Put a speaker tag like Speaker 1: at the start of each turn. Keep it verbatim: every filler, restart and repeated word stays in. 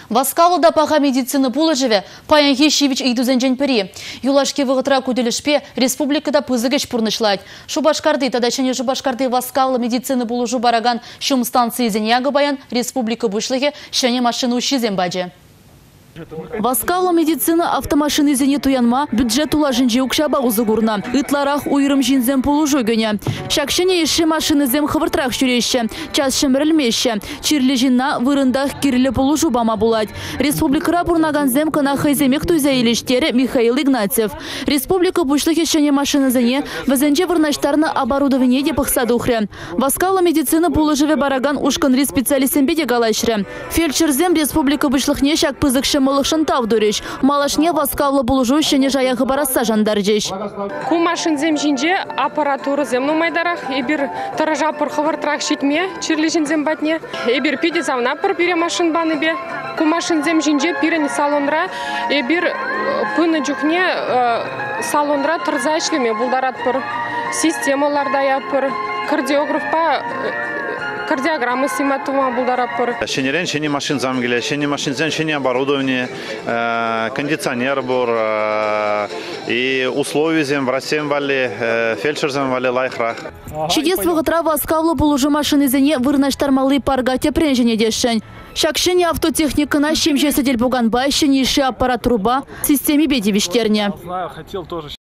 Speaker 1: Васкалыда паха медицина пулы живе, паянхи шивич идузенжен пери. Юлашки вғытра куделешпе республикада пызыгеш пурнышлайд. Шубашкарды, тадачане Шубашкарды Васкалы медицина пулы жубараган шум станции зеньяғы баян республика бұшлығы шәне машину шизен баджи. Васкала медицина автомашины зене туянма бюджет улажынжи укшаба узыгурна. Итларах уйрым жинзем полужу гөне. Шакшене еші машины зем хывыртрах жүреші. Час шымрілмеші. Чирлі жинна вырындах кирлі полужу бама булад. Республикара бурнаган зем кана хайземек туйза елештері Михаил Игнатьев. Республика бушлых ешене машины зене вазенже вырнаштарны оборудование де пахсадухры. Васкала медицина полужеве бараган ушканри специалистен беде галашры. Фельдшер зем республика бушлых не шак пызыкшы молықшын тавдурыш. Малашне Васкавлы булужу шене жаяғы бараса жандаржеш.
Speaker 2: Ку машин зем жинже аппаратура земну майдарах, ебір таража пыр хывыртрах шитме, чирлежін зем батне, ебір пиде завна пыр пире машин баны бе. Ку машин зем жинже пирен салонра, ебір пыны жүхне салонра тұрзайшлеме бұлдарат пыр системаларда я пыр кардиографпа кардиограммы симатума булдараппыр.
Speaker 3: Шенерен шене машин замгеле, шене машинзен шене оборудование, кондиционер бур и условия зем врасем вали, фельдшерзем вали лайхрах.
Speaker 1: Чудество гатра Васкавлы булужу машины зене вырнаштармалы паргате пренжене дешень. Шакшене автотехника на чем же сидел буганбай, шенейший аппарат труба, системе бедевиштерне.